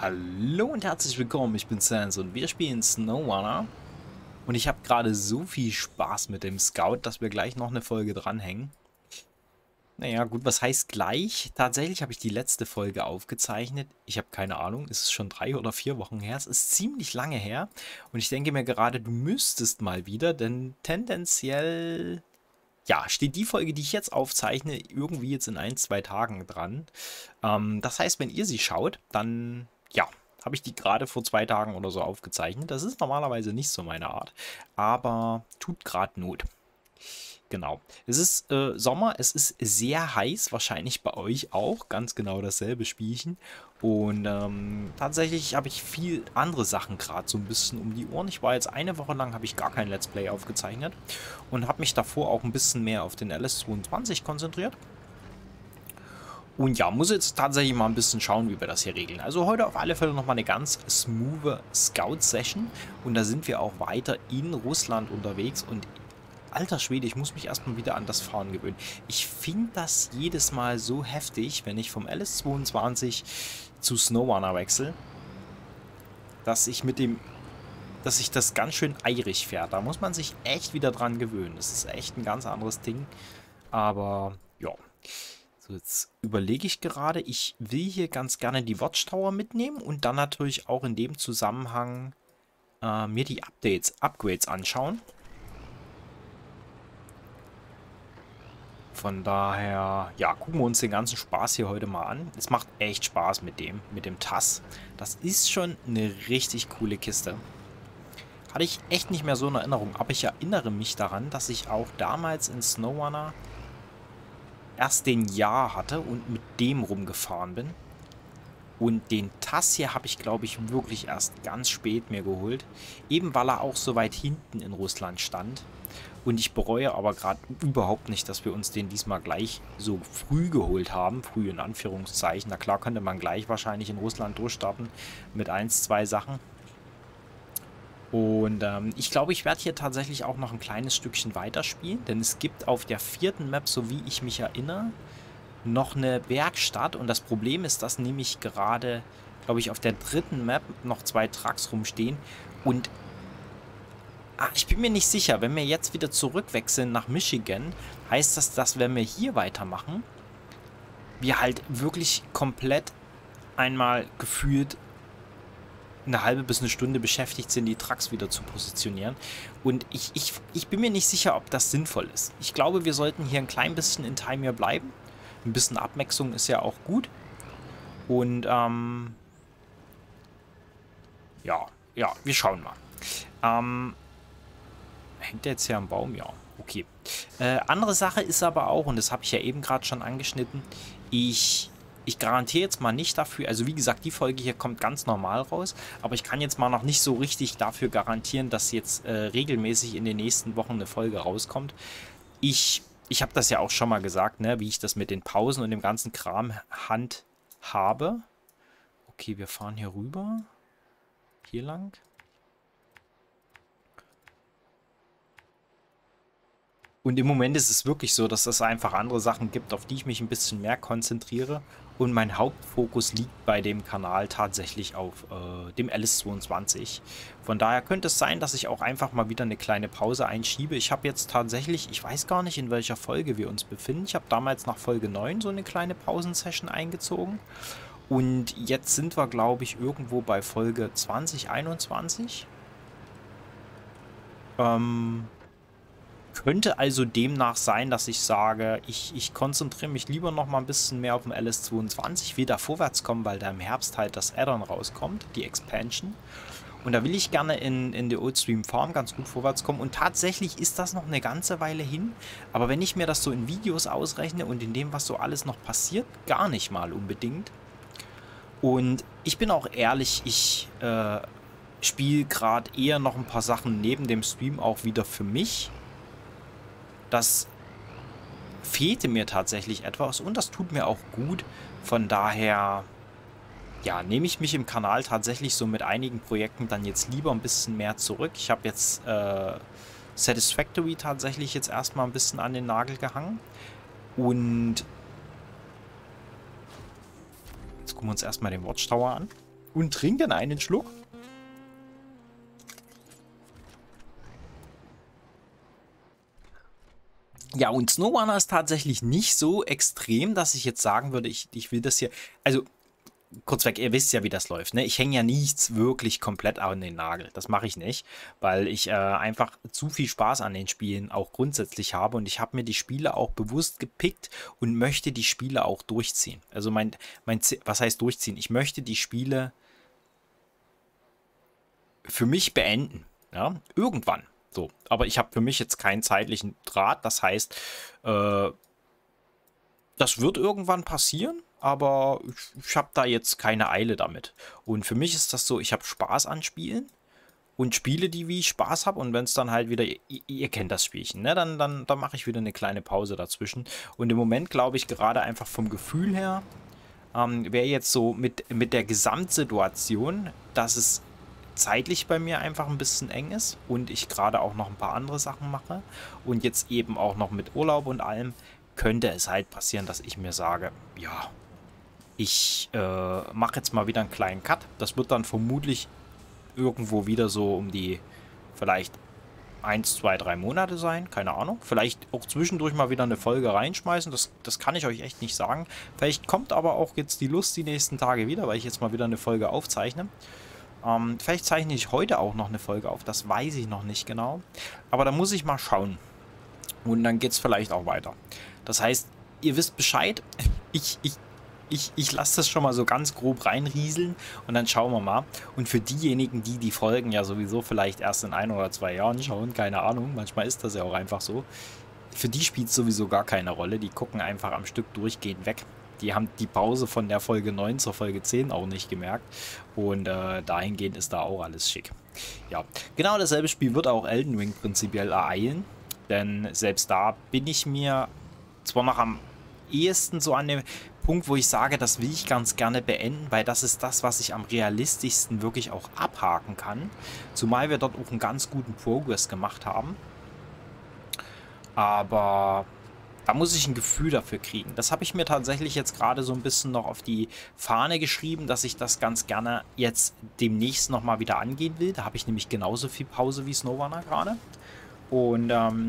Hallo und herzlich willkommen, ich bin Sans und wir spielen SnowRunner. Und ich habe gerade so viel Spaß mit dem Scout, dass wir gleich noch eine Folge dranhängen. Naja, gut, was heißt gleich? Tatsächlich habe ich die letzte Folge aufgezeichnet. Ich habe keine Ahnung, ist es schon 3 oder 4 Wochen her? Es ist ziemlich lange her. Und ich denke mir gerade, du müsstest mal wieder, denn tendenziell, ja, steht die Folge, die ich jetzt aufzeichne, irgendwie jetzt in 1, 2 Tagen dran. Das heißt, wenn ihr sie schaut, dann, ja, habe ich die gerade vor 2 Tagen oder so aufgezeichnet. Das ist normalerweise nicht so meine Art, aber tut gerade Not. Genau. Es ist Sommer, es ist sehr heiß, wahrscheinlich bei euch auch, ganz genau dasselbe Spielchen. Und tatsächlich habe ich viel andere Sachen gerade so ein bisschen um die Ohren. Ich war jetzt eine Woche lang, habe ich gar kein Let's Play aufgezeichnet und habe mich davor auch ein bisschen mehr auf den LS22 konzentriert. Und ja, muss jetzt tatsächlich mal ein bisschen schauen, wie wir das hier regeln. Also heute auf alle Fälle nochmal eine ganz smooth Scout-Session. Und da sind wir auch weiter in Russland unterwegs. Und alter Schwede, ich muss mich erstmal wieder an das Fahren gewöhnen. Ich finde das jedes Mal so heftig, wenn ich vom LS22 zu SnowRunner wechsle, dass ich das ganz schön eirig fährt. Da muss man sich echt wieder dran gewöhnen. Das ist echt ein ganz anderes Ding. Aber ja. So, jetzt überlege ich gerade, ich will hier ganz gerne die Watchtower mitnehmen und dann natürlich auch in dem Zusammenhang mir die Upgrades anschauen. Von daher, ja, gucken wir uns den ganzen Spaß hier heute mal an. Es macht echt Spaß mit dem TAS. Das ist schon eine richtig coole Kiste. Hatte ich echt nicht mehr so in Erinnerung, aber ich erinnere mich daran, dass ich auch damals in SnowRunner erst den Jahr hatte und mit dem rumgefahren bin. Und den TAS hier habe ich, glaube ich, wirklich erst ganz spät mir geholt. Eben weil er auch so weit hinten in Russland stand. Und ich bereue aber gerade überhaupt nicht, dass wir uns den diesmal gleich so früh geholt haben. Früh in Anführungszeichen. Na klar könnte man gleich wahrscheinlich in Russland durchstarten mit 1, 2 Sachen. Und ich glaube, ich werde hier tatsächlich auch noch ein kleines Stückchen weiterspielen, denn es gibt auf der 4. Map, so wie ich mich erinnere, noch eine Werkstatt. Und das Problem ist, dass nämlich gerade, glaube ich, auf der 3. Map noch 2 Trucks rumstehen. Und ich bin mir nicht sicher, wenn wir jetzt wieder zurückwechseln nach Michigan, heißt das, dass wenn wir hier weitermachen, wir halt wirklich komplett einmal gefühlt eine halbe bis eine Stunde beschäftigt sind, die Trucks wieder zu positionieren. Und ich bin mir nicht sicher, ob das sinnvoll ist. Ich glaube, wir sollten hier ein klein bisschen in Time hier bleiben. Ein bisschen Abwechslung ist ja auch gut. Und ja, wir schauen mal. Hängt der jetzt hier am Baum? Ja, okay. Andere Sache ist aber auch, und das habe ich ja eben gerade schon angeschnitten, ich garantiere jetzt mal nicht dafür, also wie gesagt, die Folge hier kommt ganz normal raus, aber ich kann jetzt mal noch nicht so richtig dafür garantieren, dass jetzt regelmäßig in den nächsten Wochen eine Folge rauskommt. Ich habe das ja auch schon mal gesagt, ne, wie ich das mit den Pausen und dem ganzen Kram handhabe. Okay, wir fahren hier rüber. Hier lang. Und im Moment ist es wirklich so, dass es einfach andere Sachen gibt, auf die ich mich ein bisschen mehr konzentriere. Und mein Hauptfokus liegt bei dem Kanal tatsächlich auf dem LS22. Von daher könnte es sein, dass ich auch einfach mal wieder eine kleine Pause einschiebe. Ich habe jetzt tatsächlich, ich weiß gar nicht, in welcher Folge wir uns befinden. Ich habe damals nach Folge 9 so eine kleine Pausensession eingezogen. Und jetzt sind wir, glaube ich, irgendwo bei Folge 2021. Könnte also demnach sein, dass ich sage, ich konzentriere mich lieber noch mal ein bisschen mehr auf dem LS22, will da vorwärts kommen, weil da im Herbst halt das Add-on rauskommt, die Expansion. Und da will ich gerne in der Oldstream Farm ganz gut vorwärts kommen. Und tatsächlich ist das noch eine ganze Weile hin. Aber wenn ich mir das so in Videos ausrechne und in dem, was so alles noch passiert, gar nicht mal unbedingt. Und ich bin auch ehrlich, ich spiele gerade eher noch ein paar Sachen neben dem Stream auch wieder für mich. Das fehlte mir tatsächlich etwas und das tut mir auch gut. Von daher, ja, nehme ich mich im Kanal tatsächlich so mit einigen Projekten dann jetzt lieber ein bisschen mehr zurück. Ich habe jetzt Satisfactory tatsächlich jetzt erstmal ein bisschen an den Nagel gehangen. Und jetzt gucken wir uns erstmal den Watchtower an. und trinken einen Schluck. Ja, und SnowRunner ist tatsächlich nicht so extrem, dass ich jetzt sagen würde, ich will das hier. Also, kurz weg, ihr wisst ja, wie das läuft, ne? Ich hänge ja nichts wirklich komplett an den Nagel. Das mache ich nicht, weil ich einfach zu viel Spaß an den Spielen auch grundsätzlich habe und ich habe mir die Spiele auch bewusst gepickt und möchte die Spiele auch durchziehen. Also was heißt durchziehen? Ich möchte die Spiele für mich beenden, ja? Irgendwann. So, aber ich habe für mich jetzt keinen zeitlichen Draht. Das heißt, das wird irgendwann passieren, aber ich habe da jetzt keine Eile damit. Und für mich ist das so, ich habe Spaß an Spielen und spiele die, wie ich Spaß habe. Und wenn es dann halt wieder, ihr kennt das Spielchen, ne? Dann mache ich wieder eine kleine Pause dazwischen. Und im Moment glaube ich gerade einfach vom Gefühl her, wäre jetzt so mit der Gesamtsituation, dass es zeitlich bei mir einfach ein bisschen eng ist und ich gerade auch noch ein paar andere Sachen mache und jetzt eben auch noch mit Urlaub und allem, könnte es halt passieren, dass ich mir sage, ja, ich mache jetzt mal wieder einen kleinen Cut. Das wird dann vermutlich irgendwo wieder so um die vielleicht 1, 2, 3 Monate sein, keine Ahnung. Vielleicht auch zwischendurch mal wieder eine Folge reinschmeißen, das kann ich euch echt nicht sagen. Vielleicht kommt aber auch jetzt die Lust die nächsten Tage wieder, weil ich jetzt mal wieder eine Folge aufzeichne. Vielleicht zeichne ich heute auch noch eine Folge auf, das weiß ich noch nicht genau. Aber da muss ich mal schauen. Und dann geht es vielleicht auch weiter. Das heißt, ihr wisst Bescheid, ich lasse das schon mal so ganz grob reinrieseln und dann schauen wir mal. Und für diejenigen, die die Folgen ja sowieso vielleicht erst in 1 oder 2 Jahren schauen, keine Ahnung, manchmal ist das ja auch einfach so. Für die spielt es sowieso gar keine Rolle, die gucken einfach am Stück durchgehend weg. Die haben die Pause von der Folge 9 zur Folge 10 auch nicht gemerkt. Und dahingehend ist da auch alles schick. Ja, genau dasselbe Spiel wird auch Elden Ring prinzipiell ereilen. Denn selbst da bin ich mir zwar noch am ehesten so an dem Punkt, wo ich sage, das will ich ganz gerne beenden, weil das ist das, was ich am realistischsten wirklich auch abhaken kann. Zumal wir dort auch einen ganz guten Progress gemacht haben. Aber da muss ich ein Gefühl dafür kriegen. Das habe ich mir tatsächlich jetzt gerade so ein bisschen noch auf die Fahne geschrieben, dass ich das ganz gerne jetzt demnächst nochmal wieder angehen will. Da habe ich nämlich genauso viel Pause wie SnowRunner gerade. Und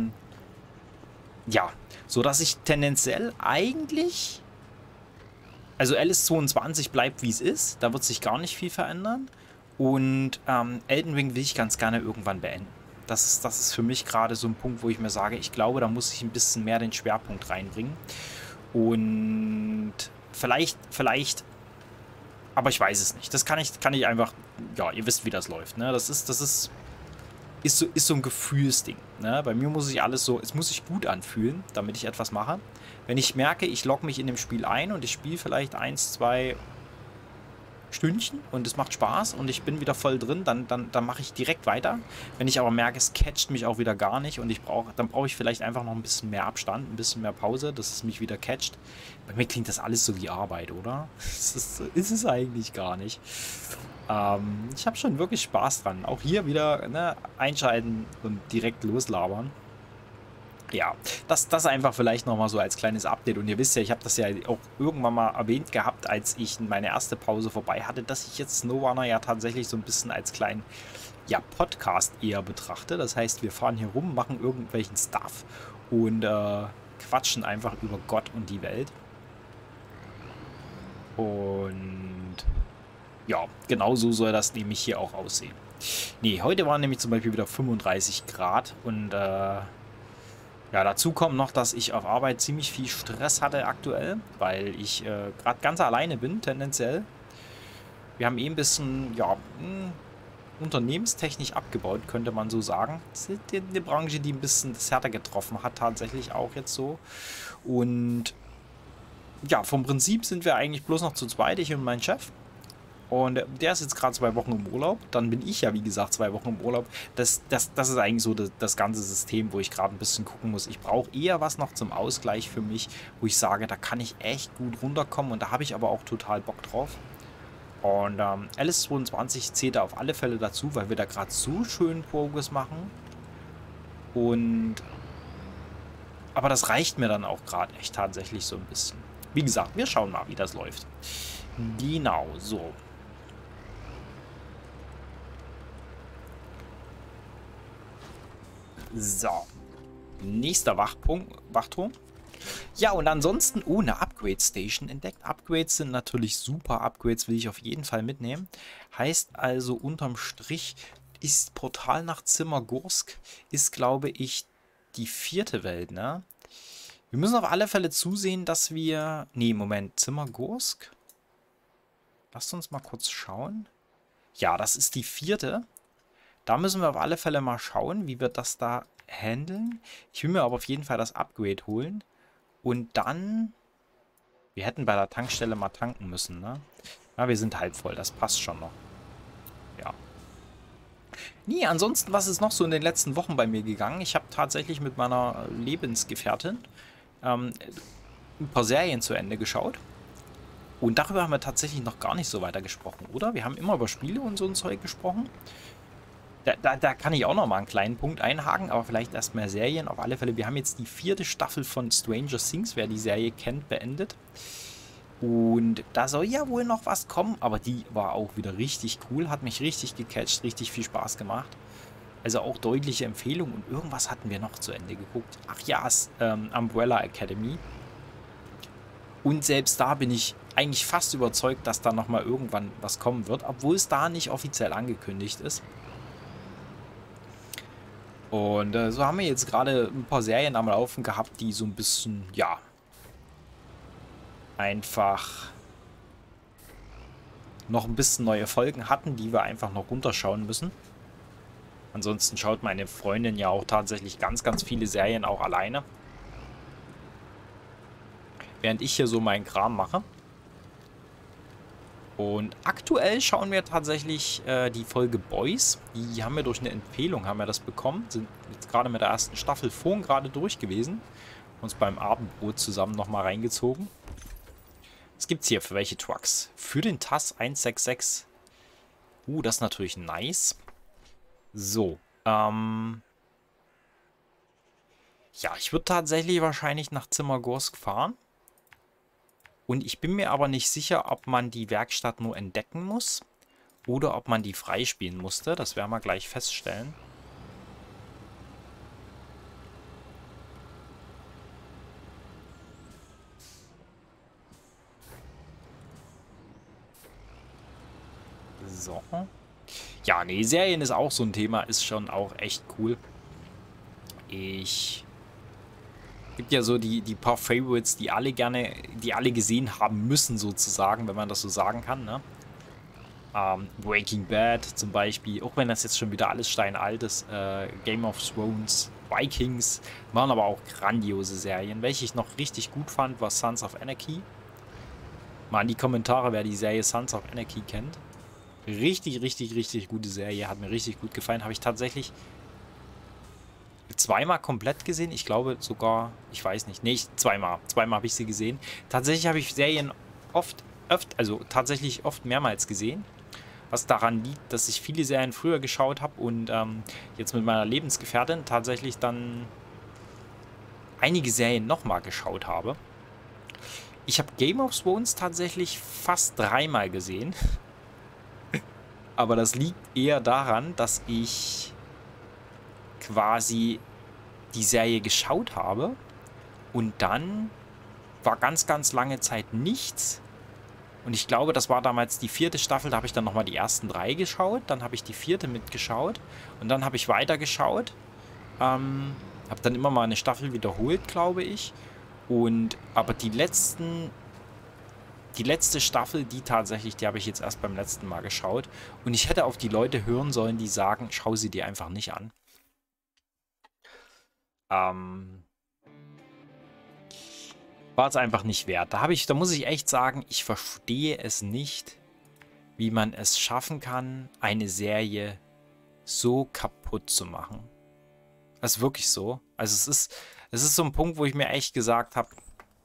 ja, so dass ich tendenziell eigentlich, also LS22 bleibt wie es ist, da wird sich gar nicht viel verändern. Und Elden Ring will ich ganz gerne irgendwann beenden. Das ist für mich gerade so ein Punkt, wo ich mir sage, ich glaube, da muss ich ein bisschen mehr den Schwerpunkt reinbringen. Und vielleicht, aber ich weiß es nicht. Das kann ich einfach, ja, ihr wisst, wie das läuft, ne? Das ist so ein Gefühlsding, ne? Bei mir muss sich alles so, es muss sich gut anfühlen, damit ich etwas mache. Wenn ich merke, ich logge mich in dem Spiel ein und ich spiele vielleicht 1, 2 Stündchen und es macht Spaß und ich bin wieder voll drin, dann mache ich direkt weiter. Wenn ich aber merke, es catcht mich auch wieder gar nicht und dann brauche ich vielleicht einfach noch ein bisschen mehr Abstand, ein bisschen mehr Pause, dass es mich wieder catcht. Bei mir klingt das alles so wie Arbeit, oder? Ist es eigentlich gar nicht. Ich habe schon wirklich Spaß dran. Auch hier wieder, ne, einschalten und direkt loslabern. Ja, das einfach vielleicht nochmal so als kleines Update. Und ihr wisst ja, ich habe das ja auch irgendwann mal erwähnt gehabt, als ich meine erste Pause vorbei hatte, dass ich jetzt SnowRunner ja tatsächlich so ein bisschen als kleinen, ja, Podcast eher betrachte. Das heißt, wir fahren hier rum, machen irgendwelchen Stuff und quatschen einfach über Gott und die Welt. Und ja, genau so soll das nämlich hier auch aussehen. Nee, heute waren nämlich zum Beispiel wieder 35 Grad und ja, dazu kommt noch, dass ich auf Arbeit ziemlich viel Stress hatte aktuell, weil ich gerade ganz alleine bin, tendenziell. Wir haben ein bisschen, ja, unternehmenstechnisch abgebaut, könnte man so sagen. Das ist eine Branche, die ein bisschen das härter getroffen hat, tatsächlich auch jetzt so. Und ja, vom Prinzip sind wir eigentlich bloß noch zu zweit, ich und mein Chef. Und der ist jetzt gerade 2 Wochen im Urlaub. Dann bin ich ja, wie gesagt, 2 Wochen im Urlaub. Das ist eigentlich so das ganze System, wo ich gerade ein bisschen gucken muss. Ich brauche eher was noch zum Ausgleich für mich, wo ich sage, da kann ich echt gut runterkommen. Und da habe ich aber auch total Bock drauf. Und LS22 zählt da auf alle Fälle dazu, weil wir da gerade so schön Progress machen. Und aber das reicht mir dann auch gerade echt tatsächlich so ein bisschen. Wie gesagt, wir schauen mal, wie das läuft. Genau, so. So. Nächster Wachturm. Ja, und ansonsten, oh, eine Upgrade-Station entdeckt. Upgrades sind natürlich super. Upgrades will ich auf jeden Fall mitnehmen. Heißt also, unterm Strich ist Portal nach Zimmergorsk, ist, glaube ich, die 4. Welt, ne? Wir müssen auf alle Fälle zusehen, dass wir... Nee, Moment, Zimmergorsk? Lasst uns mal kurz schauen. Ja, das ist die 4. Da müssen wir auf alle Fälle mal schauen, wie wir das da handeln. Ich will mir aber auf jeden Fall das Upgrade holen. Und dann... Wir hätten bei der Tankstelle mal tanken müssen, ne? Ja, wir sind halb voll. Das passt schon noch. Ja. Nee, ansonsten, was ist noch so in den letzten Wochen bei mir gegangen? Ich habe tatsächlich mit meiner Lebensgefährtin ein paar Serien zu Ende geschaut. Und darüber haben wir tatsächlich noch gar nicht so weiter gesprochen, oder? Wir haben immer über Spiele und so ein Zeug gesprochen. Da kann ich auch noch mal einen kleinen Punkt einhaken, aber vielleicht erst mehr Serien. Auf alle Fälle, wir haben jetzt die 4. Staffel von Stranger Things, wer die Serie kennt, beendet. Und da soll ja wohl noch was kommen, aber die war auch wieder richtig cool, hat mich richtig gecatcht, richtig viel Spaß gemacht. Also auch deutliche Empfehlung und irgendwas hatten wir noch zu Ende geguckt. Ach ja, Umbrella Academy. Und selbst da bin ich eigentlich fast überzeugt, dass da nochmal irgendwann was kommen wird, obwohl es da nicht offiziell angekündigt ist. Und so haben wir jetzt gerade ein paar Serien am Laufen gehabt, die so ein bisschen, ja, einfach noch ein bisschen neue Folgen hatten, die wir einfach noch runterschauen müssen. Ansonsten schaut meine Freundin ja auch tatsächlich ganz, ganz viele Serien auch alleine. Während ich hier so meinen Kram mache. Und aktuell schauen wir tatsächlich die Folge Boys. Die haben wir durch eine Empfehlung haben wir das bekommen. Sind jetzt gerade mit der ersten Staffel vorhin gerade durch gewesen. Uns beim Abendbrot zusammen nochmal reingezogen. Was gibt's hier für welche Trucks? Für den TAS 166. Das ist natürlich nice. So. Ja, ich würde tatsächlich wahrscheinlich nach Zimmergorsk fahren. Und ich bin mir aber nicht sicher, ob man die Werkstatt nur entdecken muss oder ob man die freispielen musste. Das werden wir gleich feststellen. So. Ja, nee, Serien ist auch so ein Thema, ist schon auch echt cool. Gibt ja so die paar Favorites, die alle gesehen haben müssen, sozusagen, wenn man das so sagen kann, ne? Breaking Bad zum Beispiel, auch wenn das jetzt schon wieder alles steinalt ist, Game of Thrones, Vikings, waren aber auch grandiose Serien. Welche ich noch richtig gut fand, war Sons of Anarchy. Mal in die Kommentare, wer die Serie Sons of Anarchy kennt. Richtig, richtig, richtig gute Serie, hat mir richtig gut gefallen. Habe ich tatsächlich zweimal komplett gesehen. Ich glaube sogar, ich weiß nicht. Nee, zweimal. Zweimal habe ich sie gesehen. Tatsächlich habe ich Serien tatsächlich oft mehrmals gesehen. Was daran liegt, dass ich viele Serien früher geschaut habe und jetzt mit meiner Lebensgefährtin tatsächlich dann einige Serien nochmal geschaut habe. Ich habe Game of Thrones tatsächlich fast 3-mal gesehen. Aber das liegt eher daran, dass ich quasi die Serie geschaut habe und dann war ganz, ganz lange Zeit nichts. Und ich glaube, das war damals die 4. Staffel, da habe ich dann nochmal die ersten 3 geschaut, dann habe ich die 4. mitgeschaut und dann habe ich weitergeschaut. Habe dann immer mal eine Staffel wiederholt, glaube ich. Aber die letzte Staffel, die habe ich jetzt erst beim letzten Mal geschaut. Und ich hätte auf die Leute hören sollen, die sagen, schau sie dir einfach nicht an. War es einfach nicht wert. Da muss ich echt sagen, ich verstehe es nicht, wie man es schaffen kann, eine Serie so kaputt zu machen. Das ist wirklich so. Also es ist so ein Punkt, wo ich mir echt gesagt habe,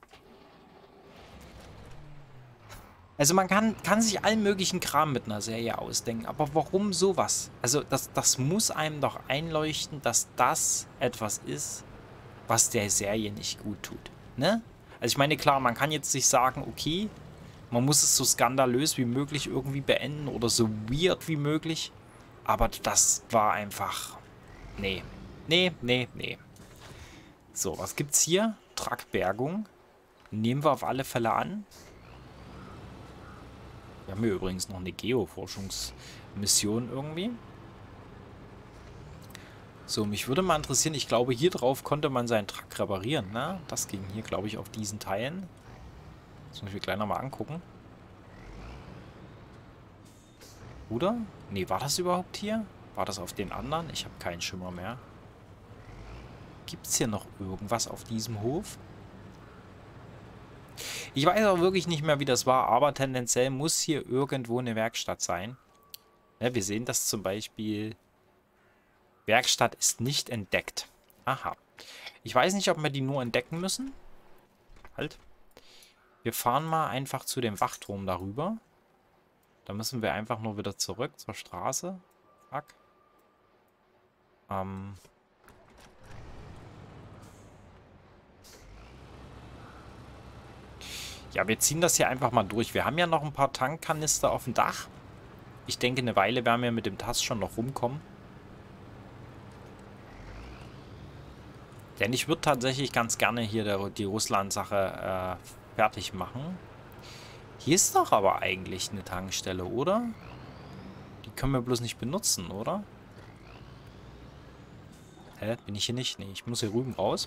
also man kann sich allen möglichen Kram mit einer Serie ausdenken, aber warum sowas? Also das muss einem doch einleuchten, dass das etwas ist, was der Serie nicht gut tut, ne? Also ich meine, klar, man kann jetzt sich sagen, okay, man muss es so skandalös wie möglich irgendwie beenden oder so weird wie möglich, aber das war einfach, nee, Nee, nee, nee. So, was gibt's hier? Truckbergung. Nehmen wir auf alle Fälle an. Wir haben hier übrigens noch eine Geoforschungsmission irgendwie. So, mich würde mal interessieren, ich glaube, hier drauf konnte man seinen Truck reparieren, ne? Das ging hier, glaube ich, auf diesen Teilen. Das muss ich mir gleich nochmal angucken. Oder? Nee, war das überhaupt hier? War das auf den anderen? Ich habe keinen Schimmer mehr. Gibt es hier noch irgendwas auf diesem Hof? Ich weiß auch wirklich nicht mehr, wie das war, aber tendenziell muss hier irgendwo eine Werkstatt sein. Ja, wir sehen das zum Beispiel. Werkstatt ist nicht entdeckt. Aha. Ich weiß nicht, ob wir die nur entdecken müssen. Halt. Wir fahren mal einfach zu dem Wachturm darüber. Da müssen wir einfach nur wieder zurück zur Straße. Fuck. Ja, wir ziehen das hier einfach mal durch. Wir haben ja noch ein paar Tankkanister auf dem Dach. Ich denke, eine Weile werden wir mit dem TAS schon noch rumkommen. Denn ich würde tatsächlich ganz gerne hier die Russland-Sache fertig machen. Hier ist doch aber eigentlich eine Tankstelle, oder? Die können wir bloß nicht benutzen, oder? Hä? Bin ich hier nicht? Nee, ich muss hier rüben raus.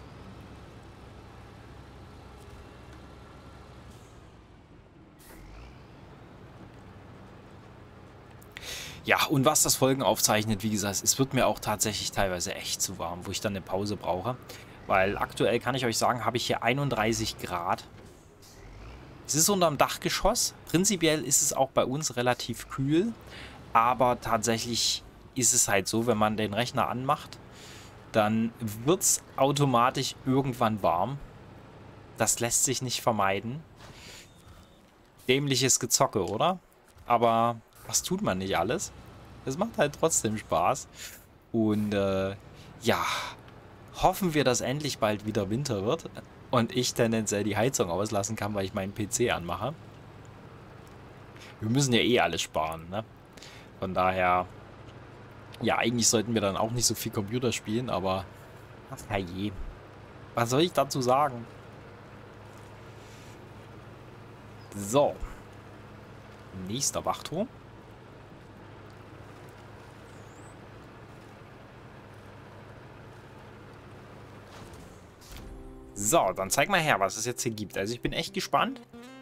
Ja, und was das Folgen aufzeichnet, wie gesagt, es wird mir auch tatsächlich teilweise echt zu warm, wo ich dann eine Pause brauche. Weil aktuell, kann ich euch sagen, habe ich hier 31 Grad. Es ist unterm Dachgeschoss. Prinzipiell ist es auch bei uns relativ kühl. Aber tatsächlich ist es halt so, wenn man den Rechner anmacht, dann wird es automatisch irgendwann warm. Das lässt sich nicht vermeiden. Dämliches Gezocke, oder? Aber was tut man nicht alles? Es macht halt trotzdem Spaß. Und ja, hoffen wir, dass endlich bald wieder Winter wird und ich tendenziell die Heizung auslassen kann, weil ich meinen PC anmache. Wir müssen ja eh alles sparen, ne? Von daher, ja, eigentlich sollten wir dann auch nicht so viel Computer spielen, aber ach herrje. Was soll ich dazu sagen? So. Nächster Wachturm. So, dann zeig mal her, was es jetzt hier gibt. Also ich bin echt gespannt.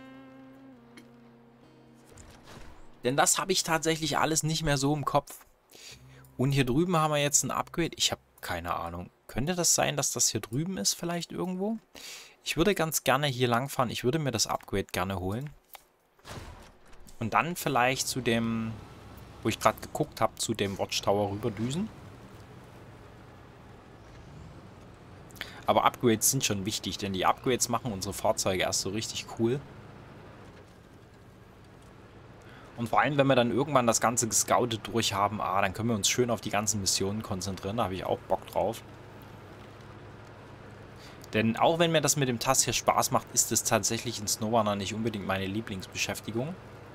Denn das habe ich tatsächlich alles nicht mehr so im Kopf. Und hier drüben haben wir jetzt ein Upgrade. Ich habe keine Ahnung. Könnte das sein, dass das hier drüben ist vielleicht irgendwo? Ich würde ganz gerne hier langfahren. Ich würde mir das Upgrade gerne holen. Und dann vielleicht zu dem, wo ich gerade geguckt habe, zu dem Watchtower rüberdüsen. Aber Upgrades sind schon wichtig, denn die Upgrades machen unsere Fahrzeuge erst so richtig cool. Und vor allem, wenn wir dann irgendwann das Ganze gescoutet durch haben, dann können wir uns schön auf die ganzen Missionen konzentrieren. Da habe ich auch Bock drauf. Denn auch wenn mir das mit dem TAS hier Spaß macht, ist es tatsächlich in SnowRunner nicht unbedingt meine Lieblingsbeschäftigung.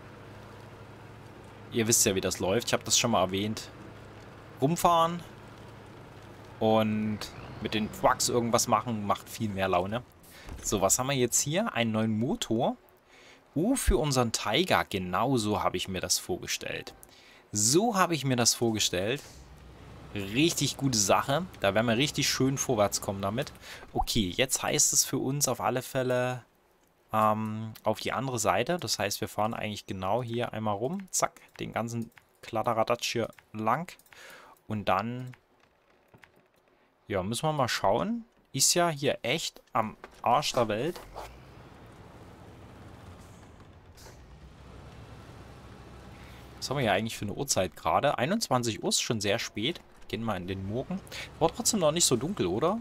Ihr wisst ja, wie das läuft. Ich habe das schon mal erwähnt. Rumfahren und mit den Trucks irgendwas machen, macht viel mehr Laune. So, was haben wir jetzt hier? Einen neuen Motor. Für unseren Tiger. Genau so habe ich mir das vorgestellt. So habe ich mir das vorgestellt. Richtig gute Sache. Da werden wir richtig schön vorwärts kommen damit. Okay, jetzt heißt es für uns auf alle Fälle auf die andere Seite. Das heißt, wir fahren eigentlich genau hier einmal rum. Zack, den ganzen Kladderadatsch hier lang. Und dann, ja, müssen wir mal schauen. Ist ja hier echt am Arsch der Welt. Was haben wir hier eigentlich für eine Uhrzeit gerade? 21 Uhr ist schon sehr spät. Gehen wir in den Morgen. War trotzdem noch nicht so dunkel, oder?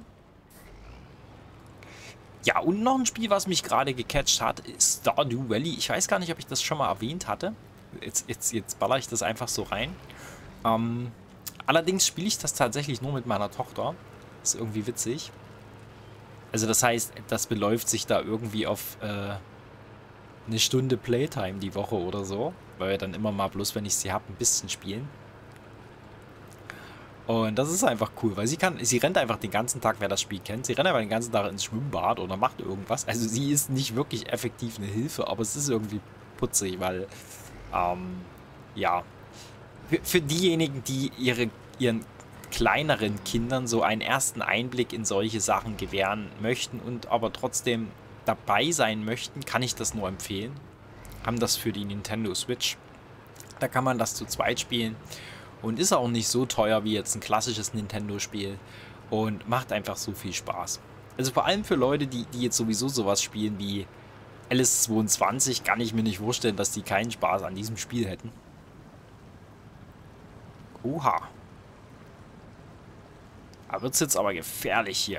Ja, und noch ein Spiel, was mich gerade gecatcht hat, ist Stardew Valley. Ich weiß gar nicht, ob ich das schon mal erwähnt hatte. Jetzt baller ich das einfach so rein. Allerdings spiele ich das tatsächlich nur mit meiner Tochter. Ist irgendwie witzig. Also das heißt, das beläuft sich da irgendwie auf eine Stunde Playtime die Woche oder so. Weil wir dann immer mal, bloß wenn ich sie habe, ein bisschen spielen. Und das ist einfach cool, weil sie rennt einfach den ganzen Tag, wer das Spiel kennt, sie rennt einfach den ganzen Tag ins Schwimmbad oder macht irgendwas. Also sie ist nicht wirklich effektiv eine Hilfe, aber es ist irgendwie putzig, weil, ja, für diejenigen, die ihren kleineren Kindern so einen ersten Einblick in solche Sachen gewähren möchten und aber trotzdem dabei sein möchten, kann ich das nur empfehlen. Haben das für die Nintendo Switch. Da kann man das zu zweit spielen und ist auch nicht so teuer wie jetzt ein klassisches Nintendo-Spiel und macht einfach so viel Spaß. Also vor allem für Leute, die jetzt sowieso sowas spielen wie LS22, kann ich mir nicht vorstellen, dass die keinen Spaß an diesem Spiel hätten. Oha. Da wird es jetzt aber gefährlich hier.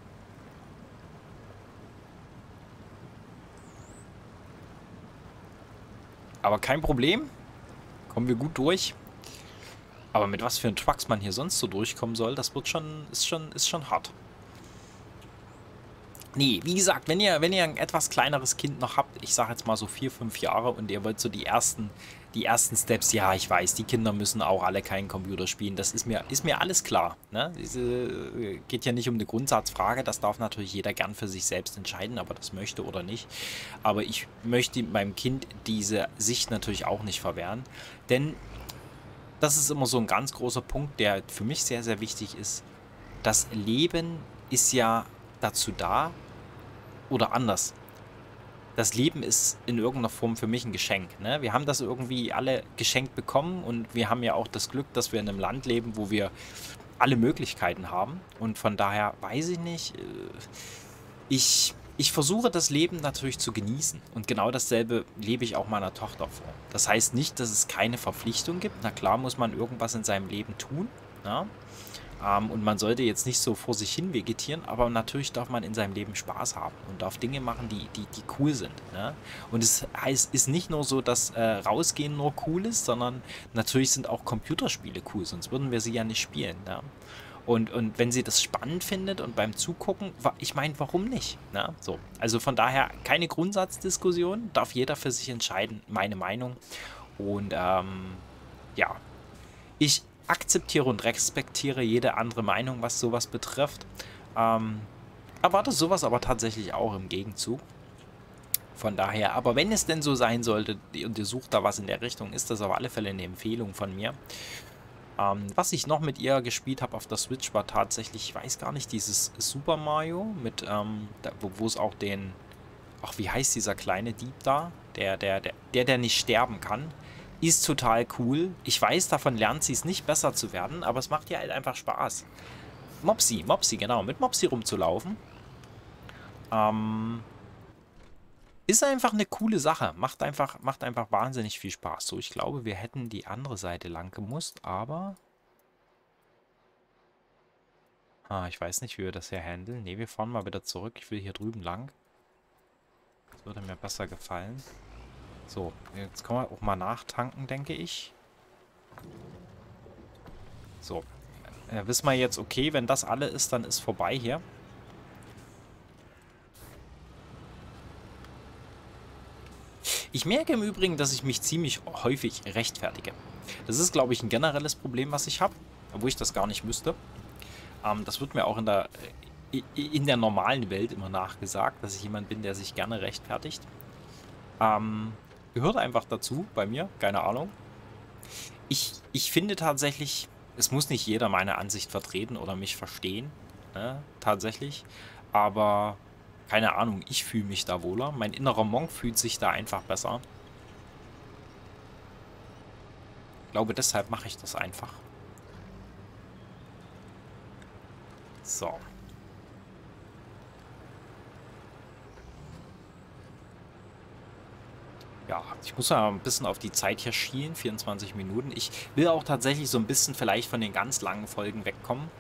Aber kein Problem. Kommen wir gut durch. Aber mit was für einen Trucks man hier sonst so durchkommen soll, das wird ist schon hart. Nee, wie gesagt, wenn ihr ein etwas kleineres Kind noch habt, ich sage jetzt mal so 4, 5 Jahre und ihr wollt so die ersten Steps, ja, ich weiß, die Kinder müssen auch alle keinen Computer spielen, das ist mir alles klar. Ne? Geht ja nicht um eine Grundsatzfrage, das darf natürlich jeder gern für sich selbst entscheiden, ob er das möchte oder nicht. Aber ich möchte meinem Kind diese Sicht natürlich auch nicht verwehren, denn das ist immer so ein ganz großer Punkt, der für mich sehr, sehr wichtig ist. Das Leben ist ja dazu da, oder anders. Das Leben ist in irgendeiner Form für mich ein Geschenk. Ne? Wir haben das irgendwie alle geschenkt bekommen und wir haben ja auch das Glück, dass wir in einem Land leben, wo wir alle Möglichkeiten haben. Und von daher weiß ich nicht, ich versuche das Leben natürlich zu genießen und genau dasselbe lebe ich auch meiner Tochter vor. Das heißt nicht, dass es keine Verpflichtung gibt. Na klar muss man irgendwas in seinem Leben tun. Ja? Und man sollte jetzt nicht so vor sich hin vegetieren, aber natürlich darf man in seinem Leben Spaß haben und darf Dinge machen, die cool sind. Ne? Und es ist nicht nur so, dass Rausgehen nur cool ist, sondern natürlich sind auch Computerspiele cool, sonst würden wir sie ja nicht spielen. Ne? Und wenn sie das spannend findet und beim Zugucken, ich meine, warum nicht? Ne? So, also von daher keine Grundsatzdiskussion, darf jeder für sich entscheiden, meine Meinung. Und ja, ich akzeptiere und respektiere jede andere Meinung, was sowas betrifft. Erwarte sowas aber tatsächlich auch im Gegenzug. Von daher, aber wenn es denn so sein sollte und ihr sucht da was in der Richtung, ist das auf alle Fälle eine Empfehlung von mir. Was ich noch mit ihr gespielt habe auf der Switch war tatsächlich, ich weiß gar nicht, dieses Super Mario mit, wo es auch den, ach, wie heißt dieser kleine Dieb da? Der nicht sterben kann. Ist total cool. Ich weiß, davon lernt sie es nicht besser zu werden, aber es macht ihr halt einfach Spaß. Mopsy, genau, mit Mopsy rumzulaufen. Ist einfach eine coole Sache. Macht einfach wahnsinnig viel Spaß. So, ich glaube, wir hätten die andere Seite lang gemusst, aber... ich weiß nicht, wie wir das hier handeln. Ne, wir fahren mal wieder zurück. Ich will hier drüben lang. Das würde mir besser gefallen. So, jetzt können wir auch mal nachtanken, denke ich. So. Wissen wir jetzt, okay, wenn das alle ist, dann ist vorbei hier. Ich merke im Übrigen, dass ich mich ziemlich häufig rechtfertige. Das ist, glaube ich, ein generelles Problem, was ich habe, obwohl ich das gar nicht müsste. Das wird mir auch in der normalen Welt immer nachgesagt, dass ich jemand bin, der sich gerne rechtfertigt. Gehört einfach dazu bei mir, keine Ahnung. Ich finde tatsächlich, es muss nicht jeder meine Ansicht vertreten oder mich verstehen, ne, tatsächlich. Aber keine Ahnung, ich fühle mich da wohler. Mein innerer Monk fühlt sich da einfach besser. Ich glaube, deshalb mache ich das einfach. So. Ja, ich muss ja ein bisschen auf die Zeit hier schielen, 24 Minuten. Ich will auch tatsächlich so ein bisschen vielleicht von den ganz langen Folgen wegkommen.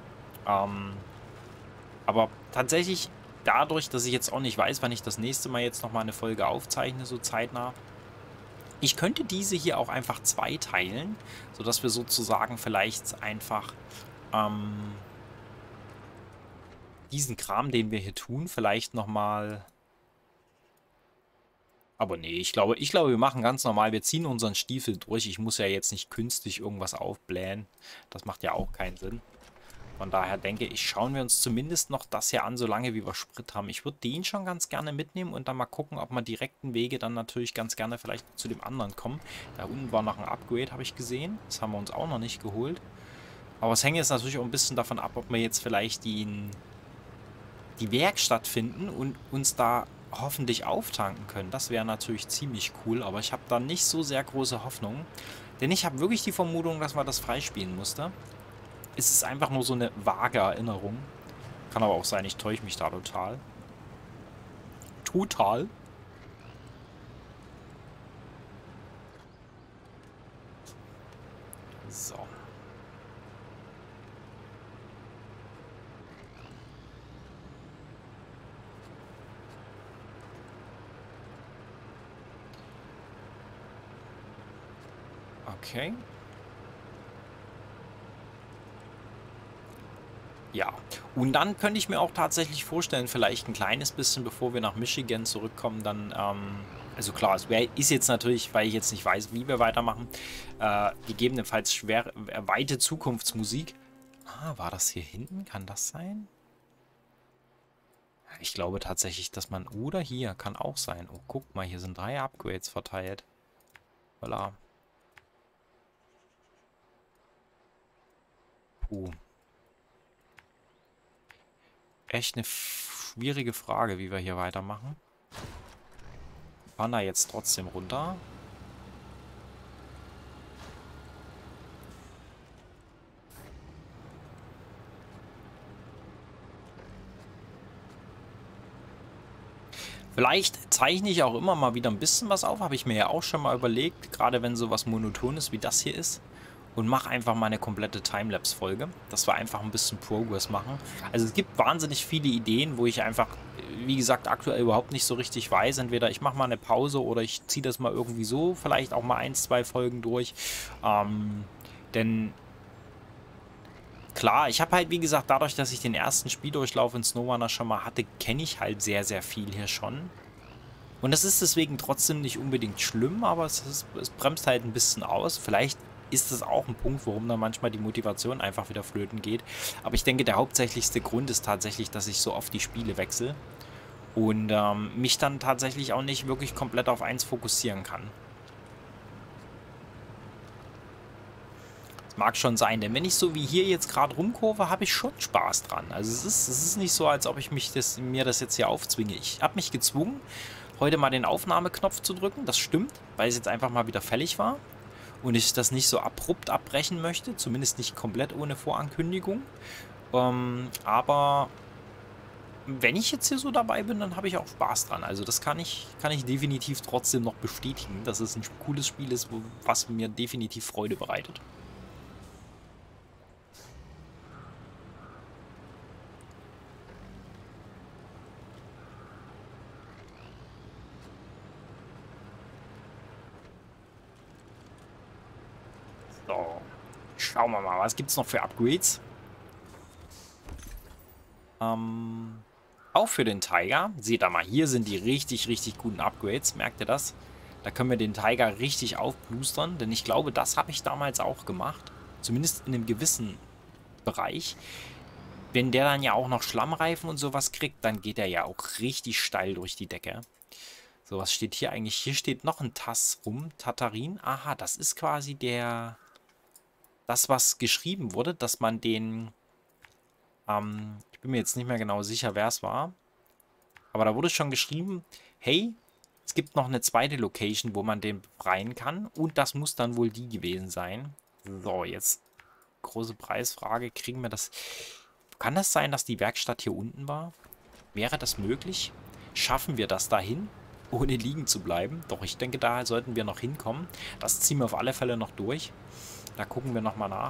Aber tatsächlich dadurch, dass ich jetzt auch nicht weiß, wann ich das nächste Mal jetzt nochmal eine Folge aufzeichne, so zeitnah. Ich könnte diese hier auch einfach zweiteilen, sodass wir sozusagen vielleicht einfach diesen Kram, den wir hier tun, vielleicht nochmal Aber nee, ich glaube, wir machen ganz normal. Wir ziehen unseren Stiefel durch. Ich muss ja jetzt nicht künstlich irgendwas aufblähen. Das macht ja auch keinen Sinn. Von daher denke ich, schauen wir uns zumindest noch das hier an, solange wie wir Sprit haben. Ich würde den schon ganz gerne mitnehmen und dann mal gucken, ob wir direkten Wege dann natürlich ganz gerne vielleicht zu dem anderen kommen. Da unten war noch ein Upgrade, habe ich gesehen. Das haben wir uns auch noch nicht geholt. Aber es hängt jetzt natürlich auch ein bisschen davon ab, ob wir jetzt vielleicht die Werkstatt finden und uns da hoffentlich auftanken können. Das wäre natürlich ziemlich cool, aber ich habe da nicht so sehr große Hoffnung. Denn ich habe wirklich die Vermutung, dass man das freispielen musste. Es ist einfach nur so eine vage Erinnerung. Kann aber auch sein, ich täusche mich da total. Total. So. Okay. Ja, und dann könnte ich mir auch tatsächlich vorstellen, vielleicht ein kleines bisschen, bevor wir nach Michigan zurückkommen, dann, also klar, ist jetzt natürlich, weil ich jetzt nicht weiß, wie wir weitermachen, gegebenenfalls schwer, weite Zukunftsmusik. Ah, war das hier hinten? Kann das sein? Ich glaube tatsächlich, dass man, oder hier, kann auch sein. Oh, guck mal, hier sind 3 Upgrades verteilt. Voilà. Puh. Echt eine schwierige Frage, wie wir hier weitermachen. Fahren da jetzt trotzdem runter. Vielleicht zeichne ich auch immer mal wieder ein bisschen was auf, habe ich mir ja auch schon mal überlegt, gerade wenn sowas Monotones wie das hier ist. Und mache einfach mal eine komplette Timelapse-Folge, dass wir einfach ein bisschen Progress machen. Also es gibt wahnsinnig viele Ideen, wo ich einfach, wie gesagt, aktuell überhaupt nicht so richtig weiß. Entweder ich mache mal eine Pause oder ich ziehe das mal irgendwie so, vielleicht auch mal 1, 2 Folgen durch. Denn klar, ich habe halt, wie gesagt, dadurch, dass ich den ersten Spieldurchlauf in SnowRunner schon mal hatte, kenne ich halt sehr, sehr viel hier schon. Und das ist deswegen trotzdem nicht unbedingt schlimm, aber es bremst halt ein bisschen aus. Vielleicht ist das auch ein Punkt, warum dann manchmal die Motivation einfach wieder flöten geht. Aber ich denke, der hauptsächlichste Grund ist tatsächlich, dass ich so oft die Spiele wechsle und mich dann tatsächlich auch nicht wirklich komplett auf eins fokussieren kann. Das mag schon sein, denn wenn ich so wie hier jetzt gerade rumkurve, habe ich schon Spaß dran. Also es ist nicht so, als ob ich mir das jetzt hier aufzwinge. Ich habe mich gezwungen, heute mal den Aufnahmeknopf zu drücken. Das stimmt, weil es jetzt einfach mal wieder fällig war. Und ich das nicht so abrupt abbrechen möchte, zumindest nicht komplett ohne Vorankündigung. Aber wenn ich jetzt hier so dabei bin, dann habe ich auch Spaß dran. Also das kann ich definitiv trotzdem noch bestätigen, dass es ein cooles Spiel ist, was mir definitiv Freude bereitet. So, schauen wir mal, was gibt es noch für Upgrades? Auch für den Tiger. Seht ihr mal, hier sind die richtig, richtig guten Upgrades. Merkt ihr das? Da können wir den Tiger richtig aufblustern, denn ich glaube, das habe ich damals auch gemacht. Zumindest in einem gewissen Bereich. Wenn der dann ja auch noch Schlammreifen und sowas kriegt, dann geht er ja auch richtig steil durch die Decke. So, was steht hier eigentlich? Hier steht noch ein Tass rum. Tatarin. Aha, das ist quasi das, was geschrieben wurde, dass man den, ich bin mir jetzt nicht mehr genau sicher, wer es war. Aber da wurde schon geschrieben, hey, es gibt noch eine zweite Location, wo man den befreien kann. Und das muss dann wohl die gewesen sein. So, jetzt große Preisfrage. Kriegen wir das? Kann das sein, dass die Werkstatt hier unten war? Wäre das möglich? Schaffen wir das dahin, ohne liegen zu bleiben? Doch, ich denke, da sollten wir noch hinkommen. Das ziehen wir auf alle Fälle noch durch. Da gucken wir nochmal nach.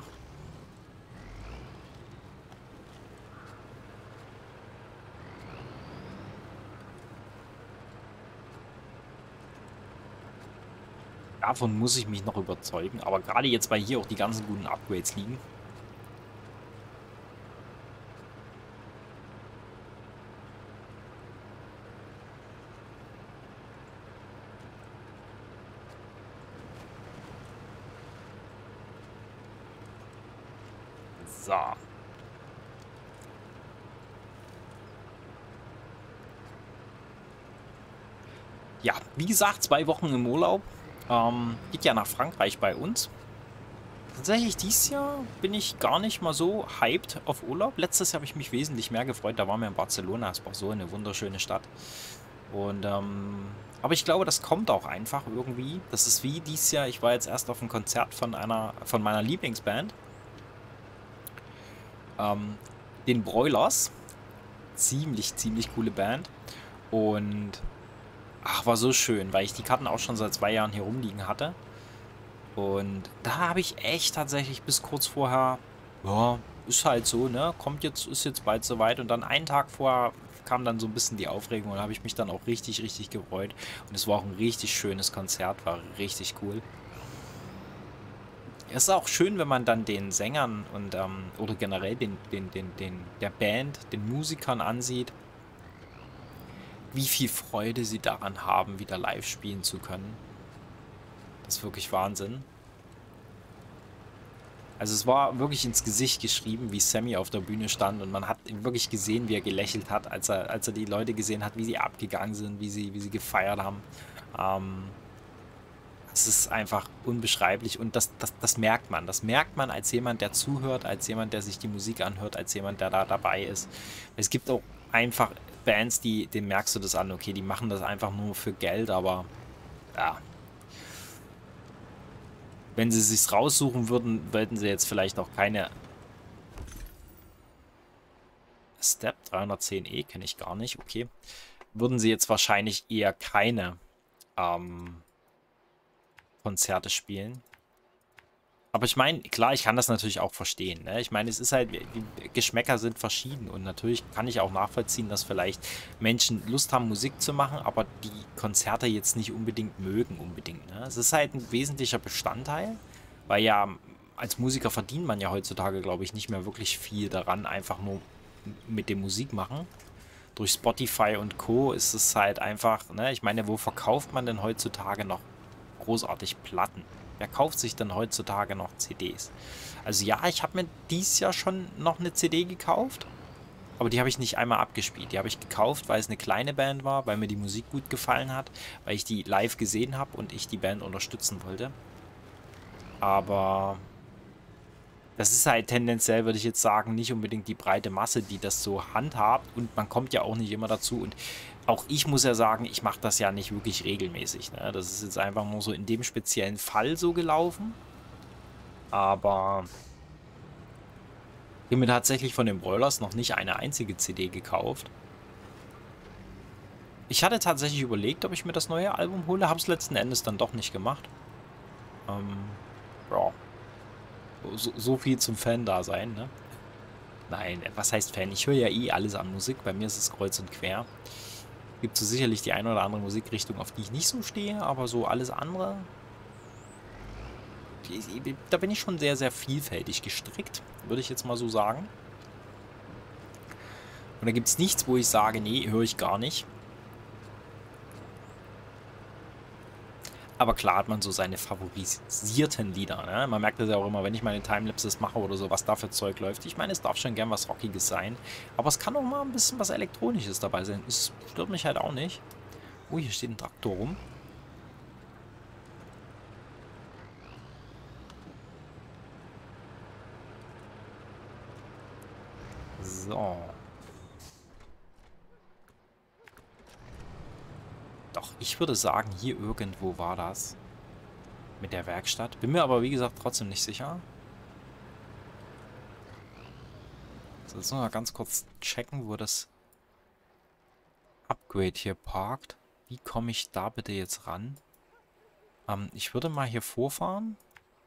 Davon muss ich mich noch überzeugen. Aber gerade jetzt, weil hier auch die ganzen guten Upgrades liegen. So. Ja, wie gesagt, 2 Wochen im Urlaub. Geht ja nach Frankreich bei uns. Tatsächlich, dieses Jahr bin ich gar nicht mal so hyped auf Urlaub. Letztes Jahr habe ich mich wesentlich mehr gefreut. Da waren wir in Barcelona. Es war so eine wunderschöne Stadt. Und, aber ich glaube, das kommt auch einfach irgendwie. Das ist wie dieses Jahr. Ich war jetzt erst auf einem Konzert von meiner Lieblingsband. Den Broilers. Ziemlich coole Band. Und, ach, war so schön, weil ich die Karten auch schon seit 2 Jahren hier rumliegen hatte. Und da habe ich echt tatsächlich bis kurz vorher, ja, ist halt so, ne, ist jetzt bald soweit. Und dann einen Tag vorher kam dann so ein bisschen die Aufregung und da habe ich mich dann auch richtig gefreut. Und es war auch ein richtig schönes Konzert, war richtig cool. Es ist auch schön, wenn man dann den Sängern und, oder generell der Band, den Musikern ansieht, wie viel Freude sie daran haben, wieder live spielen zu können. Das ist wirklich Wahnsinn. Also es war wirklich ins Gesicht geschrieben, wie Sammy auf der Bühne stand und man hat wirklich gesehen, wie er gelächelt hat, als er die Leute gesehen hat, wie sie abgegangen sind, wie sie gefeiert haben. Es ist einfach unbeschreiblich und das merkt man. Das merkt man als jemand, der zuhört, als jemand, der sich die Musik anhört, als jemand, der da dabei ist. Es gibt auch einfach Bands, denen merkst du das an, okay, die machen das einfach nur für Geld, aber ja. Wenn sie es sich raussuchen würden, wollten sie jetzt vielleicht auch keine Step 310E, kenne ich gar nicht, okay. Würden sie jetzt wahrscheinlich eher keine Konzerte spielen. Aber ich meine, klar, ich kann das natürlich auch verstehen. Ne? Ich meine, es ist halt, die Geschmäcker sind verschieden und natürlich kann ich auch nachvollziehen, dass vielleicht Menschen Lust haben, Musik zu machen, aber die Konzerte jetzt nicht unbedingt mögen, Ne? Es ist halt ein wesentlicher Bestandteil, weil ja als Musiker verdient man ja heutzutage, glaube ich, nicht mehr wirklich viel daran, einfach nur mit dem Musik machen. Durch Spotify und Co. ist es halt einfach, ne? Ich meine, wo verkauft man denn heutzutage noch großartig Platten? Wer kauft sich denn heutzutage noch CDs? Also ja, ich habe mir dieses Jahr schon noch eine CD gekauft, aber die habe ich nicht einmal abgespielt. Die habe ich gekauft, weil es eine kleine Band war, weil mir die Musik gut gefallen hat, weil ich die live gesehen habe und ich die Band unterstützen wollte. Aber das ist halt tendenziell, würde ich jetzt sagen, nicht unbedingt die breite Masse, die das so handhabt. Und man kommt ja auch nicht immer dazu. Und auch ich muss ja sagen, ich mache das ja nicht wirklich regelmäßig. Ne? Das ist jetzt einfach nur so in dem speziellen Fall so gelaufen. Aber ich habe mir tatsächlich von den Broilers noch nicht eine einzige CD gekauft. Ich hatte tatsächlich überlegt, ob ich mir das neue Album hole, habe es letzten Endes dann doch nicht gemacht. Ja. So viel zum Fan-Dasein, ne? Nein, was heißt Fan? Ich höre ja eh alles an Musik. Bei mir ist es kreuz und quer. Gibt so sicherlich die eine oder andere Musikrichtung, auf die ich nicht so stehe, aber so alles andere, da bin ich schon sehr vielfältig gestrickt, würde ich jetzt mal so sagen. Und da gibt es nichts, wo ich sage, nee, höre ich gar nicht. Aber klar hat man so seine favorisierten Lieder. Ne? Man merkt das ja auch immer, wenn ich meine Timelapses mache oder so, was da für Zeug läuft. Ich meine, es darf schon gern was Rockiges sein. Aber es kann auch mal ein bisschen was Elektronisches dabei sein. Es stört mich halt auch nicht. Oh, hier steht ein Traktor rum. So. Doch, ich würde sagen, hier irgendwo war das. Mit der Werkstatt. Bin mir aber, wie gesagt, trotzdem nicht sicher. So, jetzt mal ganz kurz checken, wo das Upgrade hier parkt. Wie komme ich da bitte jetzt ran? Ich würde mal hier vorfahren.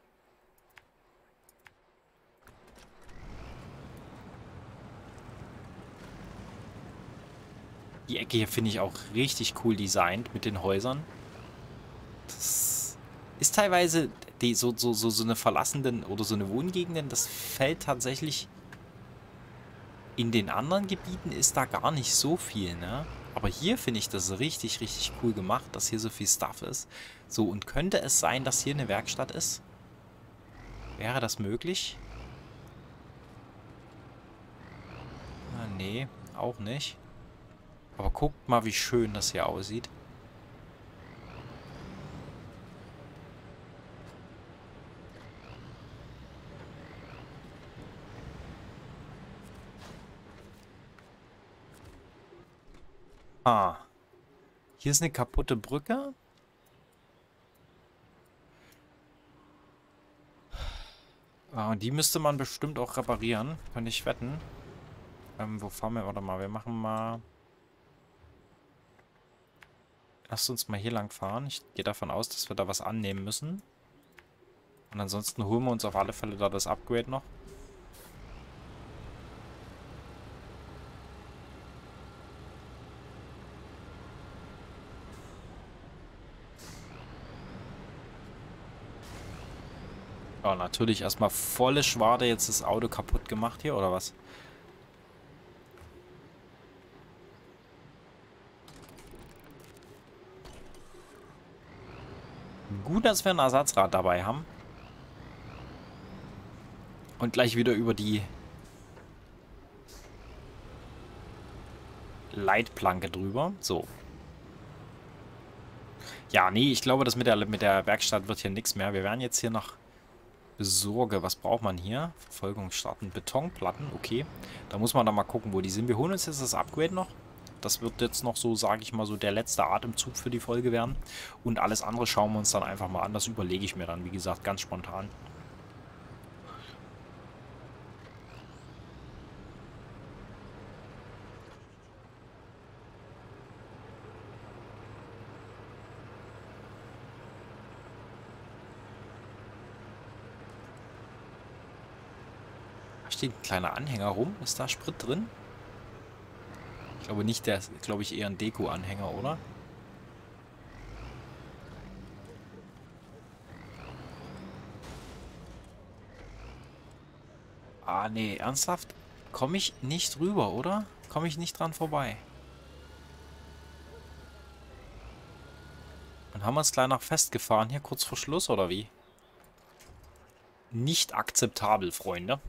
Die Ecke hier finde ich auch richtig cool designt mit den Häusern. Das ist teilweise so eine verlassenen oder so eine Wohngegenden. Das fällt tatsächlich in den anderen Gebieten ist da gar nicht so viel, ne? Aber hier finde ich das richtig cool gemacht, dass hier so viel Stuff ist. So, und könnte es sein, dass hier eine Werkstatt ist? Wäre das möglich? Nee, auch nicht. Aber guckt mal, wie schön das hier aussieht. Ah. Hier ist eine kaputte Brücke. Ah, die müsste man bestimmt auch reparieren. Könnte ich wetten. Wo fahren wir? Warte mal, wir machen mal... Lasst uns mal hier lang fahren. Ich gehe davon aus, dass wir da was annehmen müssen. Und ansonsten holen wir uns auf alle Fälle da das Upgrade noch. Ja, natürlich erstmal volle Schwade jetzt das Auto kaputt gemacht hier, oder was? Gut, dass wir ein Ersatzrad dabei haben. Und gleich wieder über die Leitplanke drüber. So. Ja, nee, ich glaube, das mit der Werkstatt wird hier nichts mehr. Wir werden jetzt hier noch Besorge. Was braucht man hier? Verfolgung starten. Betonplatten, okay. Da muss man dann mal gucken, wo die sind. Wir holen uns jetzt das Upgrade noch. Das wird jetzt noch so, sage ich mal, so der letzte Atemzug für die Folge werden. Und alles andere schauen wir uns dann einfach mal an. Das überlege ich mir dann, wie gesagt, ganz spontan. Da steht ein kleiner Anhänger rum. Ist da Sprit drin? Ich glaube nicht, der ist, glaube ich, eher ein Deko-Anhänger, oder? Ah, nee, ernsthaft? Komme ich nicht rüber, oder? Komme ich nicht dran vorbei. Dann haben wir uns gleich noch festgefahren hier, kurz vor Schluss, oder wie? Nicht akzeptabel, Freunde.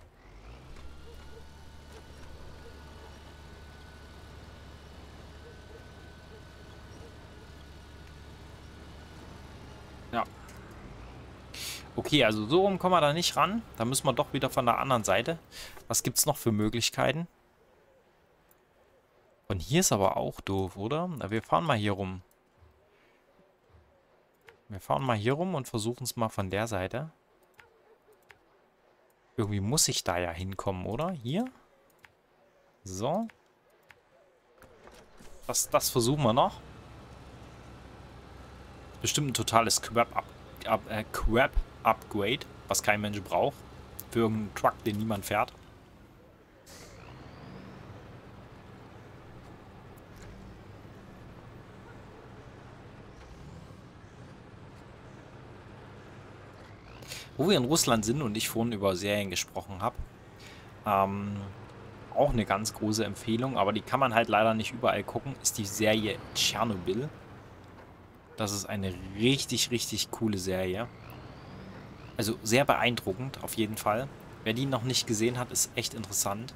Ja. Okay, also so rum kommen wir da nicht ran. Da müssen wir doch wieder von der anderen Seite. Was gibt es noch für Möglichkeiten? Und hier ist aber auch doof, oder? Na, wir fahren mal hier rum. Wir fahren mal hier rum und versuchen es mal von der Seite. Irgendwie muss ich da ja hinkommen, oder? Hier? So. Das versuchen wir noch. Bestimmt ein totales Crap-Upgrade, was kein Mensch braucht. Für irgendeinen Truck, den niemand fährt. Wo wir in Russland sind und ich vorhin über Serien gesprochen habe, auch eine ganz große Empfehlung, aber die kann man halt leider nicht überall gucken, ist die Serie Tschernobyl. Das ist eine richtig, richtig coole Serie. Also sehr beeindruckend, auf jeden Fall. Wer die noch nicht gesehen hat, ist echt interessant.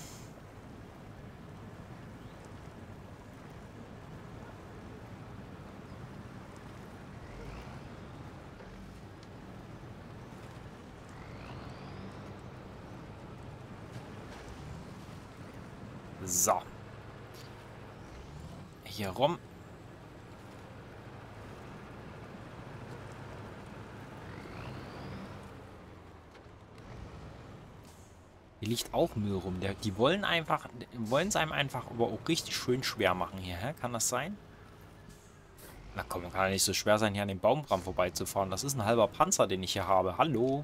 So. Hier rum. Hier liegt auch Müll rum. Die wollen es einem einfach aber auch richtig schön schwer machen hier. Hä? Kann das sein? Na komm, kann ja nicht so schwer sein, hier an dem Baumramm vorbeizufahren. Das ist ein halber Panzer, den ich hier habe. Hallo?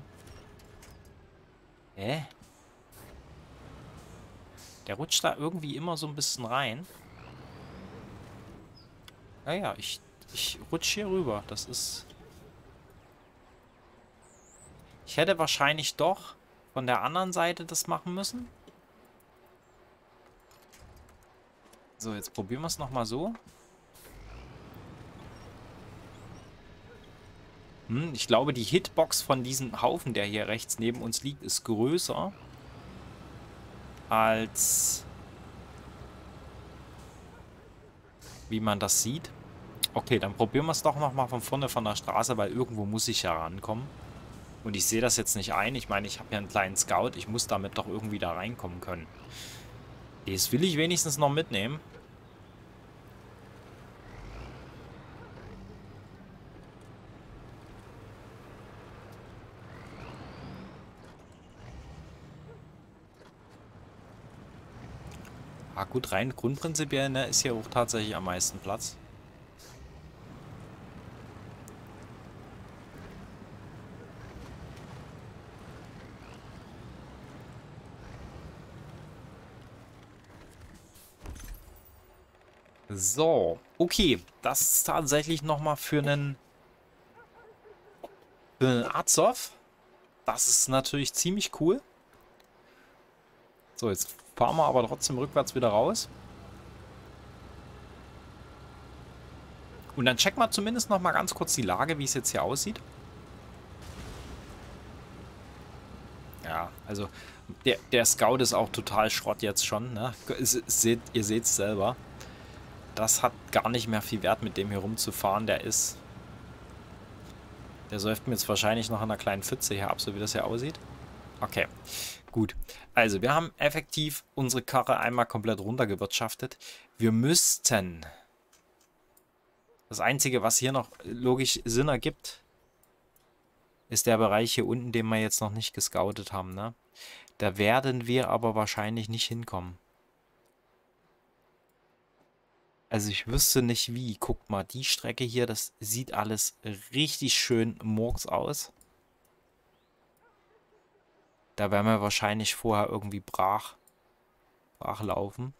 Hä? Der rutscht da irgendwie immer so ein bisschen rein. Naja, ich rutsche hier rüber. Das ist... Ich hätte wahrscheinlich doch von der anderen Seite das machen müssen. So, jetzt probieren wir es nochmal so. Ich glaube, die Hitbox von diesem Haufen, der hier rechts neben uns liegt, ist größer als wie man das sieht. Okay, dann probieren wir es doch nochmal von vorne von der Straße, weil irgendwo muss ich ja rankommen. Und ich sehe das jetzt nicht ein. Ich meine, ich habe ja einen kleinen Scout. Ich muss damit doch irgendwie da reinkommen können. Das will ich wenigstens noch mitnehmen. Ah, gut, rein grundprinzipiell, ne, ist hier auch tatsächlich am meisten Platz. So, okay. Das ist tatsächlich nochmal für einen Azov. Das ist natürlich ziemlich cool. So, jetzt fahren wir aber trotzdem rückwärts wieder raus. Und dann checken wir zumindest nochmal ganz kurz die Lage, wie es jetzt hier aussieht. Ja, also der Scout ist auch total Schrott jetzt schon, ne? Ihr seht es selber. Das hat gar nicht mehr viel Wert, mit dem hier rumzufahren. Der säuft mir jetzt wahrscheinlich noch in einer kleinen Pfütze hier ab, so wie das hier aussieht. Okay, gut. Also, wir haben effektiv unsere Karre einmal komplett runtergewirtschaftet. Wir müssten... Das Einzige, was hier noch logisch Sinn ergibt, ist der Bereich hier unten, den wir jetzt noch nicht gescoutet haben, ne? Da werden wir aber wahrscheinlich nicht hinkommen. Also ich wüsste nicht wie. Guckt mal, die Strecke hier, das sieht alles richtig schön murks aus. Da werden wir wahrscheinlich vorher irgendwie brach laufen.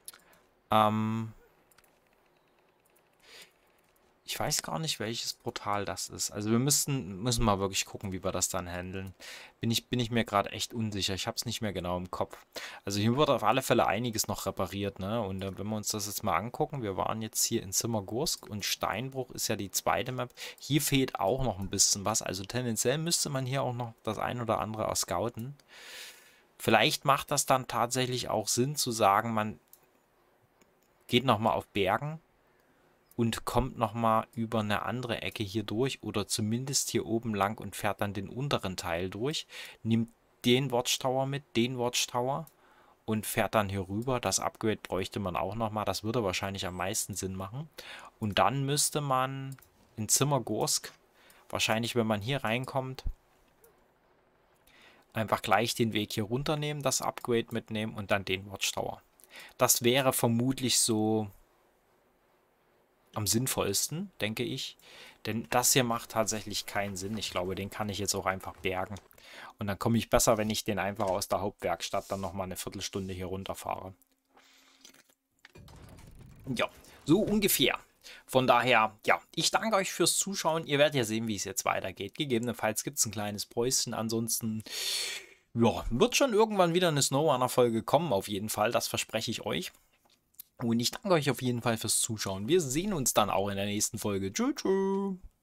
Ich weiß gar nicht, welches Portal das ist. Also wir müssen mal wirklich gucken, wie wir das dann handeln. Bin ich mir gerade echt unsicher. Ich habe es nicht mehr genau im Kopf. Also hier wird auf alle Fälle einiges noch repariert, ne? Und wenn wir uns das jetzt mal angucken, wir waren jetzt hier in Zimmergursk und Steinbruch ist ja die zweite Map. Hier fehlt auch noch ein bisschen was. Also tendenziell müsste man hier auch noch das ein oder andere scouten. Vielleicht macht das dann tatsächlich auch Sinn zu sagen, man geht nochmal auf Bergen und kommt nochmal über eine andere Ecke hier durch oder zumindest hier oben lang und fährt dann den unteren Teil durch, nimmt den Watchtower mit, den Watchtower und fährt dann hier rüber. Das Upgrade bräuchte man auch nochmal, das würde wahrscheinlich am meisten Sinn machen. Und dann müsste man in Zimmergursk, wahrscheinlich wenn man hier reinkommt, einfach gleich den Weg hier runternehmen, das Upgrade mitnehmen und dann den Watchtower. Das wäre vermutlich so am sinnvollsten, denke ich. Denn das hier macht tatsächlich keinen Sinn. Ich glaube, den kann ich jetzt auch einfach bergen. Und dann komme ich besser, wenn ich den einfach aus der Hauptwerkstatt dann nochmal eine Viertelstunde hier runterfahre. Ja, so ungefähr. Von daher, ja, ich danke euch fürs Zuschauen. Ihr werdet ja sehen, wie es jetzt weitergeht. Gegebenenfalls gibt es ein kleines Päuschen. Ansonsten, ja, wird schon irgendwann wieder eine SnowRunner-Folge kommen, auf jeden Fall. Das verspreche ich euch. Und ich danke euch auf jeden Fall fürs Zuschauen. Wir sehen uns dann auch in der nächsten Folge. Tschüss. Tschüss.